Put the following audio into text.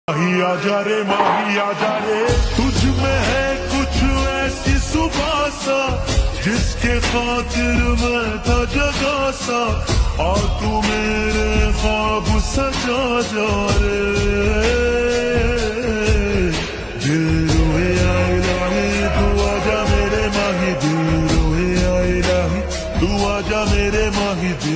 माही आजा रे माही आजा रे, तुझ में है कुछ ऐसी सुबह सा जिसके खातिर मैं था जगा सा। आ तू मेरे ख्वाब सजा जा रे, दिल रोए आए लाही तू आजा मेरे माही, दिल रोए आए लाही तू आजा मेरे माही।